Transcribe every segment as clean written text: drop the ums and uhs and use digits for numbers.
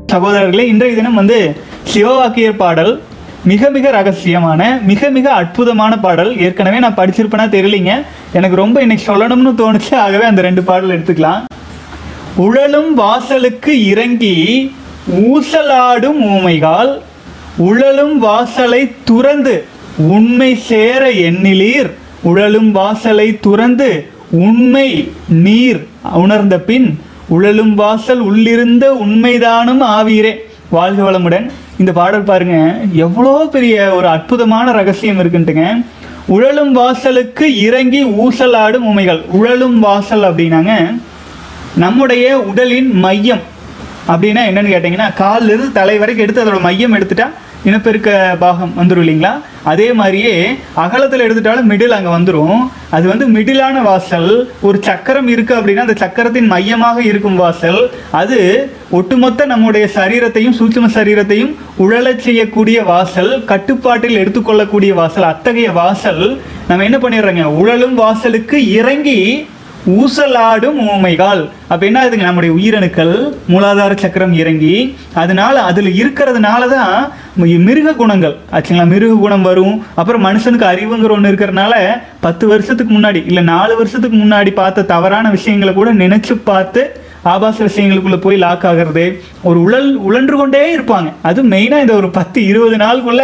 சகோதரர்களே, இன்றைய தினம் சிவவாக்கியர் பாடல் மிக மிக ரகசியமான மிக மிக அற்புதமான பாடல். ஏற்கனவே நான் படிச்சிருப்பேனா தெரியலிங்க, எனக்கு ரொம்ப இன்னைக்கு சொல்லணும்னு தோணுச்சு. ஆகவே அந்த 2 பாடல் எடுத்துக்கலாம். உழலும் வாசலுக்கு இறங்கி ஊசலாடும் ஊமைகால், உழலும் வாசலை துறந்து உண்மை சேர எண்ணிலீர், உழலும் வாசலை துறந்து உண்மை நீர் உணர்ந்த பின் உழலும் வாசல் உள்ளிருந்த உண்மைதானும் ஆவீரே. வாழ்க வளமுடன். இந்த பாடல் பாருங்க, எவ்வளோ பெரிய ஒரு அற்புதமான ரகசியம் இருக்குன்ட்டுங்க. உழலும் வாசலுக்கு இறங்கி ஊசலாடும் உமைகள். உழலும் வாசல் அப்படின்னாங்க நம்முடைய உடலின் மையம். அப்படின்னா என்னன்னு கேட்டிங்கன்னா, காலிலிருந்து தலை வரைக்கும் எடுத்து அதோட மையம் எடுத்துட்டா இனப்பெருக்க பாகம் வந்துடும் இல்லைங்களா? அதே மாதிரியே அகலத்தில் எடுத்துட்டாலும் மிடில் அங்கே வந்துடும். அது மிடிலான வாசல். ஒரு சக்கரம் இருக்குது அப்படின்னா அந்த சக்கரத்தின் மையமாக இருக்கும் வாசல். அது ஒட்டுமொத்த நம்முடைய சரீரத்தையும் சூட்சும சரீரத்தையும் உழலச் செய்யக்கூடிய வாசல், கட்டுப்பாட்டில் எடுத்துக்கொள்ளக்கூடிய வாசல். அத்தகைய வாசல் நம்ம என்ன பண்ணிடுறோங்க, உழலும் வாசலுக்கு இறங்கி ஊசலாடும் ஊமைகால். அப்போ என்ன ஆகுதுங்க, நம்முடைய உயிரணுக்கள் மூலாதார சக்கரம் இறங்கி அதனால அதில் இருக்கிறதுனால தான் மிருக குணங்கள் ஆச்சுங்களா, மிருக குணம் வரும். அப்புறம் மனுஷனுக்கு அறிவுங்கிற ஒன்று இருக்கிறதுனால 10 வருஷத்துக்கு முன்னாடி இல்லை 4 வருஷத்துக்கு முன்னாடி பார்த்த தவறான விஷயங்களை கூட நினைச்சு பார்த்து ஆபாச விஷயங்களுக்குள்ள போய் லாக் ஆகிறது. ஒரு உழன்று கொண்டே இருப்பாங்க. அது மெயினாக இந்த ஒரு 10-20 நாளுக்குள்ள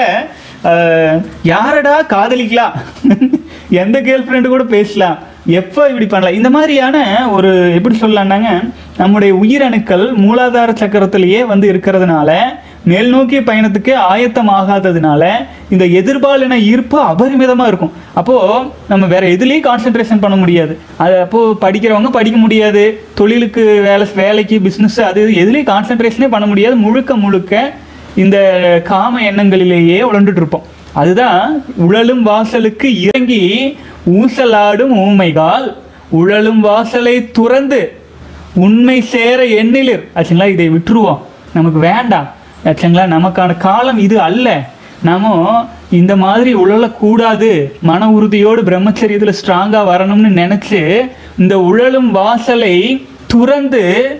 யாரடா காதலிக்கலாம், எந்த கேர்ள் ஃப்ரெண்டு கூட பேசலாம், எப்போ இப்படி பண்ணலாம், இந்த மாதிரியான ஒரு எப்படி சொல்லலாம்னாங்க, நம்முடைய உயிரணுக்கள் மூலாதார சக்கரத்திலேயே இருக்கிறதுனால மேல் நோக்கிய பயணத்துக்கு ஆயத்தம் ஆகாததுனால இந்த எதிர்பாலின ஈர்ப்பு அபரிமிதமாக இருக்கும். அப்போது நம்ம வேற எதுலேயும் கான்சென்ட்ரேஷன் பண்ண முடியாது. அது அப்போது படிக்கிறவங்க படிக்க முடியாது, தொழிலுக்கு வேலைக்கு பிஸ்னஸ் அது எதுலேயும் கான்சென்ட்ரேஷனே பண்ண முடியாது. முழுக்க முழுக்க இந்த காம எண்ணங்களிலேயே உழண்டுட்டு இருப்போம். அதுதான் உழலும் வாசலுக்கு இறங்கி ஊசலாடும் ஊமைகால், உழலும் வாசலை துறந்து உண்மை சேர எண்ணிலிர் ஆச்சுங்களா. இதை விட்டுருவோம், நமக்கு வேண்டாம் ஆச்சுங்களா, நமக்கான காலம் இது அல்ல, நாம இந்த மாதிரி உழலக்கூடாது, மன உறுதியோடு பிரம்மச்சரியத்தில் ஸ்ட்ராங்காக வரணும்னு நினச்சி இந்த உழலும் வாசலை துறந்து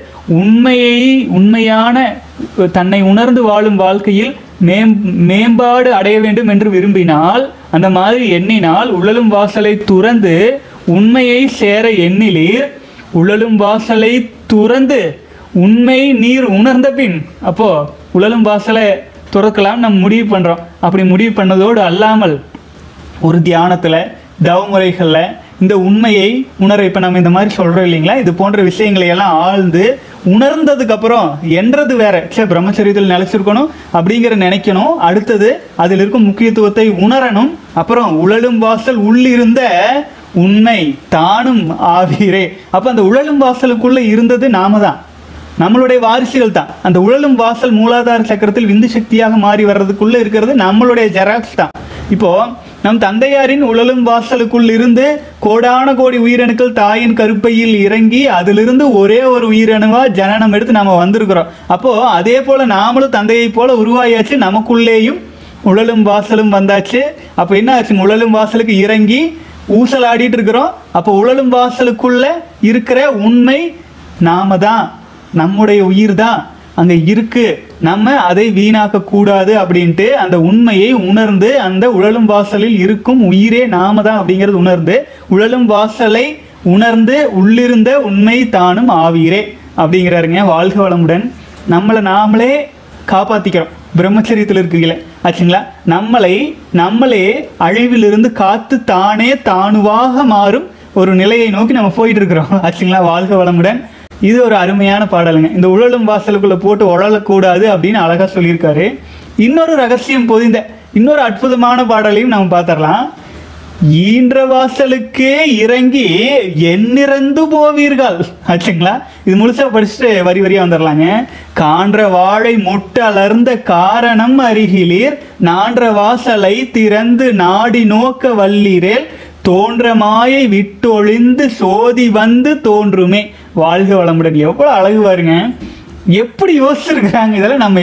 உண்மையான தன்னை உணர்ந்து வாழும் வாழ்க்கையில் மேம்பாடு அடைய வேண்டும் என்று விரும்பினால், அந்த மாதிரி எண்ணினால் உழலும் வாசலை துறந்து உண்மையை சேர எண்ணிலீர், உழலும் வாசலை துறந்து உண்மை நீர் உணர்ந்த பின். அப்போ உழலும் வாசலை துறக்கலாம் நம்ம முடிவு பண்ணுறோம். அப்படி முடிவு பண்ணதோடு அல்லாமல் ஒரு தியானத்தில் தவமுறைகளில் இந்த உண்மையை உணர, இப்போ நம்ம இந்த மாதிரி சொல்கிறோம் இல்லைங்களா, இது போன்ற விஷயங்களை எல்லாம் ஆழ்ந்து உணர்ந்ததுக்கப்புறம் என்றது வேற, சரி பிரம்மச்சரியத்தில் நிலைச்சிருக்கணும் அப்படிங்கிற நினைக்கணும். அடுத்தது அதில் இருக்கும் முக்கியத்துவத்தை உணரணும். அப்புறம் உழலும் வாசல் உள்ளிருந்த உண்மை தானும் ஆவீரே. அப்போ அந்த உழலும் வாசலுக்குள்ளே இருந்தது நாம தான், நம்மளுடைய வாரிசுகள் தான். அந்த உழலும் வாசல் மூலாதார சக்கரத்தில் விந்து சக்தியாக மாறி வர்றதுக்குள்ளே இருக்கிறது நம்மளுடைய ஜெராக்ஸ் தான். இப்போது நம் தந்தையாரின் உழலும் வாசலுக்குள் இருந்து கோடான கோடி உயிரணுக்கள் தாயின் கருப்பையில் இறங்கி அதிலிருந்து ஒரே ஒரு உயிரணுவா ஜனனம் எடுத்து நாம் வந்திருக்கிறோம். அப்போது அதே போல் நாமளும் தந்தையை போல உருவாயாச்சு, நமக்குள்ளேயும் உழலும் வாசலும் வந்தாச்சு. அப்போ என்ன ஆச்சு, உழலும் வாசலுக்கு இறங்கி ஊசலாடிட்டு இருக்கிறோம். அப்போ உழலும் வாசலுக்குள்ள இருக்கிற உண்மை நாம தான், நம்முடைய உயிர் தான் அங்கே இருக்கு, நம்ம அதை வீணாக்க கூடாது அப்படின்ட்டு அந்த உண்மையை உணர்ந்து அந்த உழலும் வாசலில் இருக்கும் உயிரே நாம தான் அப்படிங்கிறது உணர்ந்து உழலும் வாசலை உணர்ந்து உள்ளிருந்த உண்மை தானும் ஆவீரே அப்படிங்கிறாருங்க. வாழ்க வளமுடன். நம்மளை நாமளே காப்பாற்றிக்கிறோம் பிரம்மச்சரியத்தில் இருக்கீங்களே ஆச்சுங்களா. நம்மளே அழிவிலிருந்து காத்து தானே தானுவாக மாறும் ஒரு நிலையை நோக்கி நம்ம போயிட்டு இருக்கிறோம் ஆச்சுங்களா. வாழ்க வளமுடன். இது ஒரு அருமையான பாடலுங்க. இந்த உழலும் வாசலுக்குள்ள போட்டு உழலக்கூடாது அப்படின்னு அழகா சொல்லியிருக்காரு. இன்னொரு ரகசியம் பொதிந்த இன்னொரு அற்புதமான பாடலையும் நம்ம பார்த்துடலாம். ஈன்ற வாசலுக்கே இறங்கி எண்ணிறந்து போவீர்கள் ஆச்சுங்களா. இது முழுசா படிச்சுட்டு வரி வரியா வந்துடலாங்க. கான்ற வாழை மொட்டலர்ந்த காரணம் அருகிலீர், நான்ற வாசலை திறந்து நாடி நோக்க வல்லீரேல், தோன்ற மாயை விட்டொழிந்து சோதி வந்து தோன்றுமே. வாழ்க வளமுடன். எவ்வளோ அழகு பாருங்க, எப்படி யோசிச்சிருக்கிறாங்க. இதெல்லாம் நம்ம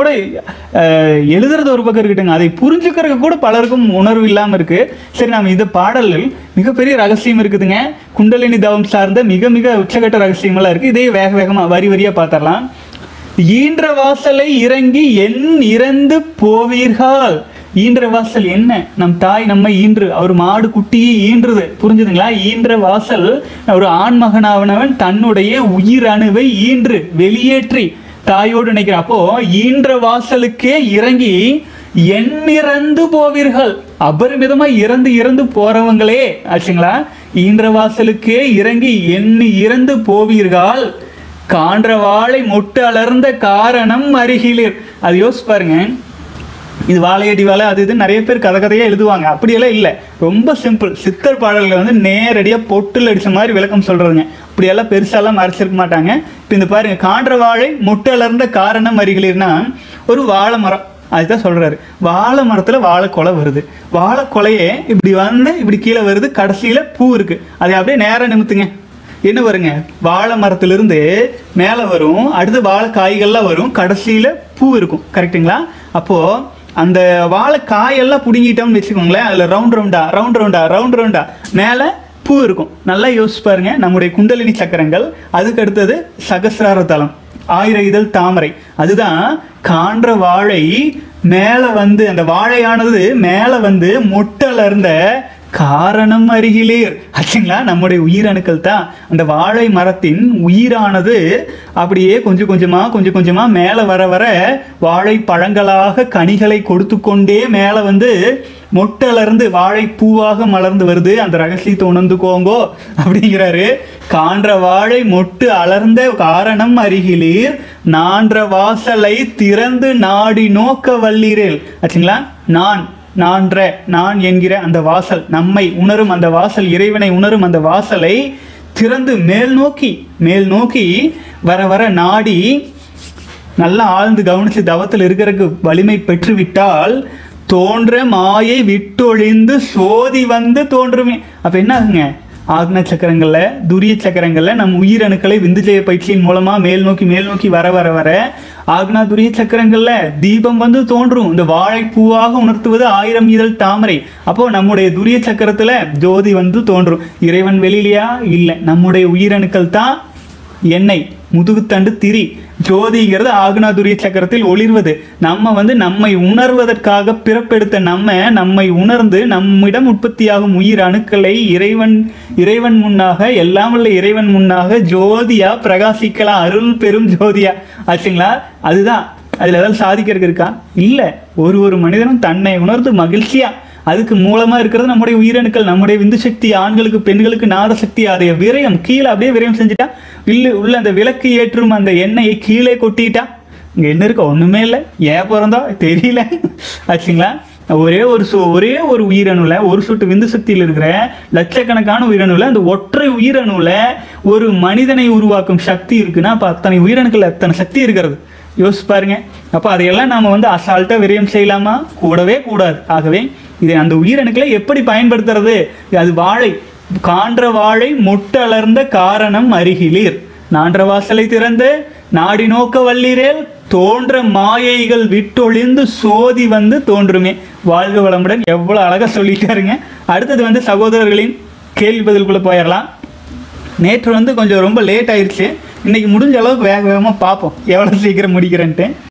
எழுதுறது ஒரு பக்கம் இருக்கட்டுங்க, அதை புரிஞ்சுக்கிறதுக்கு கூட பலருக்கும் உணர்வு இல்லாமல் இருக்கு. சரி, நம்ம இந்த பாடலில் மிகப்பெரிய ரகசியம் இருக்குதுங்க. குண்டலினி தவம் சார்ந்த மிக மிக உச்சகட்ட ரகசியமெல்லாம் இருக்குது. இதே வேகமாக வரி வரியாக பார்த்துடலாம். ஈன்ற வாசலை இறங்கி என் இறந்து போவீர்கள். ஈன்ற வாசல் என்ன? நம் தாய் நம்மை ஈன்று, அவர் மாடு குட்டியை ஈன்றுது, புரிஞ்சுதுங்களா? ஈன்ற வாசல் ஒரு ஆண்மகனாவனவன் தன்னுடைய உயிர் அணுவை ஈன்று வெளியேற்றி தாயோடு நினைக்கிற. அப்போ ஈன்ற வாசலுக்கே இறங்கி எண்ணிறந்து போவீர்கள். அபரிமிதமா இறந்து இறந்து போறவங்களே ஆச்சுங்களா. ஈன்ற வாசலுக்கே இறங்கி எண்ணி இறந்து போவீர்கள். கான்ற வாழை மொட்டு அலர்ந்த காரணம் அருகிலீர். அது யோசிச்சு பாருங்க. இது வாழையடி வாழை அது இது நிறைய பேர் கதையாக எழுதுவாங்க. அப்படியெல்லாம் இல்லை, ரொம்ப சிம்பிள். சித்தர் பாடல்களை வந்து நேரடியாக பொட்டில் அடித்த மாதிரி விளக்கம் சொல்கிறதுங்க. அப்படியெல்லாம் பெருசாலாம் மறைச்சிருக்க மாட்டாங்க. இப்போ இந்த பாருங்க, கான்ற வாழை மொட்டு அலர்ந்த காரணம் அருகிலீர்னா ஒரு வாழை மரம், அதுதான் சொல்கிறாரு. வாழை மரத்தில் வாழைக்கொலை வருது, வாழைக்கொலையே இப்படி வந்து இப்படி கீழே வருது, கடைசியில் பூ இருக்குது. அதை அப்படியே நேராக நிமித்துங்க, என்ன வருங்க? வாழை மரத்திலிருந்து மேலே வரும், அடுத்து வாழை காய்கள்லாம் வரும், கடைசியில் பூ இருக்கும். கரெக்டுங்களா? அப்போது அந்த வாழை காயெல்லாம் பிடுங்கிட்டோம்னு வச்சுக்கோங்களேன், அதில் ரவுண்ட் ரவுண்டா மேலே பூ இருக்கும். நல்லா யோசிச்சு பாருங்க. நம்முடைய குண்டலினி சக்கரங்கள், அதுக்கு அடுத்தது சகசிரார தலம், 1000 இதழ் தாமரை. அதுதான் கான்ற வாழை மேலே வந்து அந்த வாழையானது மேலே வந்து மொட்டலர்ந்த காரணம் அருகிலீர் ஆச்சுங்களா. நம்முடைய உயிரணுக்கள் தான் அந்த வாழை மரத்தின் உயிரானது அப்படியே கொஞ்சம் கொஞ்சமாக மேலே வர வர வாழை பழங்களாக கனிகளை கொடுத்து கொண்டே மேலே வந்து மொட்டலர்ந்து வாழை பூவாக மலர்ந்து வருது. அந்த ரகசியத்தை உணர்ந்துக்கோங்கோ அப்படிங்கிறாரு. கான்ற வாழை மொட்டு அலர்ந்த காரணம் அருகிலீர், நான்ற வாசலை திறந்து நாடி நோக்க வல்லீரேல் ஆச்சுங்களா. நான் என்கிற அந்த வாசல், நம்மை உணரும் அந்த வாசல், இறைவனை உணரும் அந்த வாசலை திறந்து மேல் நோக்கி வர வர நாடி நல்லா ஆழ்ந்து கவனித்து தவத்தில் இருக்கிறதுக்கு வலிமை பெற்றுவிட்டால் தோன்ற மாயை விட்டொழிந்து சோதி வந்து தோன்றுமே. அப்போ என்ன ஆகுங்க? ஆக்ன சக்கரங்களில், துரிய சக்கரங்களில் நம் உயிரணுக்களை விந்துஜய பயிற்சியின் மூலமாக மேல் நோக்கி வர வர வர ஆக்னா துரிய சக்கரங்களில் தீபம் வந்து தோன்றும். இந்த வாழைப்பூவாக உணர்த்துவது 1000 இதழ் தாமரை. அப்போது நம்முடைய துரிய சக்கரத்தில் ஜோதி வந்து தோன்றும். இறைவன் வெளியிலையா? இல்லை, நம்முடைய உயிரணுக்கள் தான் எண்ணெய், முதுகுத்தண்டு திரி. ஜோதிங்கிறது ஆக்னா துரிய சக்கரத்தில் ஒளிர்வது. நம்ம வந்து நம்மை உணர்வதற்காக பிறப்பெடுத்த நம்மை உணர்ந்து நம்மிடம் உற்பத்தியாகும் உயிர் அணுக்களை இறைவன் முன்னாக, எல்லாம் உள்ள இறைவன் முன்னாக ஜோதியா பிரகாசிக்கலாம். அருள் பெரும் ஜோதியா ஆச்சுங்களா. அதுதான். அதில் ஏதாவது சாதிக்கிறதுக்கு இருக்கா? இல்லை. ஒரு மனிதனும் தன்னை உணர்ந்து மகிழ்ச்சியா, அதுக்கு மூலமாக இருக்கிறது நம்முடைய உயிரணுக்கள், நம்முடைய விந்து சக்தி. ஆண்களுக்கு பெண்களுக்கு நாத சக்தி. அதை விரயம் கீழே அப்படியே விரயம் செஞ்சுட்டா, உள்ள அந்த விளக்கு ஏற்றும் அந்த எண்ணெயை கீழே கொட்டிட்டா இங்கே என்ன இருக்க? ஒன்றுமே இல்லை. ஏன் பிறந்தா தெரியல ஆச்சுங்களா. ஒரே ஒரு உயிரணுவில், ஒரு சொட்டு விந்து சக்தியில் இருக்கிற லட்சக்கணக்கான உயிரணுவில், அந்த ஒற்றை உயிரணுவில் ஒரு மனிதனை உருவாக்கும் சக்தி இருக்குன்னா அப்போ அத்தனை உயிரணுக்கள் அத்தனை சக்தி இருக்கிறது. யோசிச்சு பாருங்க. அப்போ அதையெல்லாம் நாம் வந்து அசால்ட்டாக விரயம் செய்யலாமா? கூடவே கூடாது. ஆகவே இதை அந்த உயிரணுக்களை எப்படி பயன்படுத்துறது? அது வாழை, கான்ற வாழை மொட்டலர்ந்த காரணம் அருகிலீர், நான்ற வாசலை திறந்து நாடி நோக்க வல்லீரேல், தோன்ற மாயைகள் விட்டொழிந்து சோதி வந்து தோன்றுமே. வாழ்க வளமுடன். எவ்வளோ அழகாக சொல்லிட்டாருங்க. அடுத்தது வந்து சகோதரர்களின் கேள்வி பதிலுக்குள்ளே போயிடலாம். நேற்று வந்து கொஞ்சம் ரொம்ப லேட் ஆயிடுச்சு. இன்னைக்கு முடிஞ்ச அளவுக்கு வேகமாக பார்ப்போம் எவ்வளோ சீக்கிரம் முடிக்கிறேன்ட்டு.